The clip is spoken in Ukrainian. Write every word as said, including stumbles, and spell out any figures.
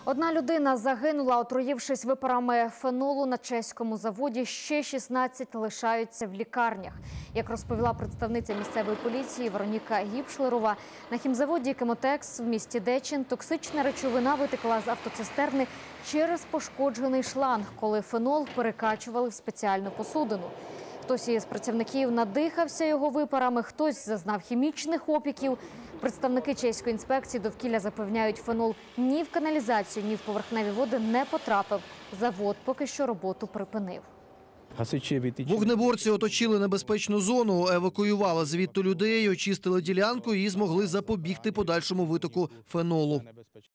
Одна людина загинула, отруївшись випарами фенолу на чеському заводі. Ще шістнадцять лишаються в лікарнях. Як розповіла представниця місцевої поліції Вероніка Гіпшлерова, на хімзаводі «Кемотекс» в місті Дечин токсична речовина витекла з автоцистерни через пошкоджений шланг, коли фенол перекачували в спеціальну посудину. Хтось із працівників надихався його випарами, хтось зазнав хімічних опіків. Представники чеської інспекції довкілля запевняють, фенол ні в каналізацію, ні в поверхневі води не потрапив. Завод поки що роботу припинив. Вогнеборці оточили небезпечну зону, евакуювали звідти людей, очистили ділянку і змогли запобігти подальшому витоку фенолу.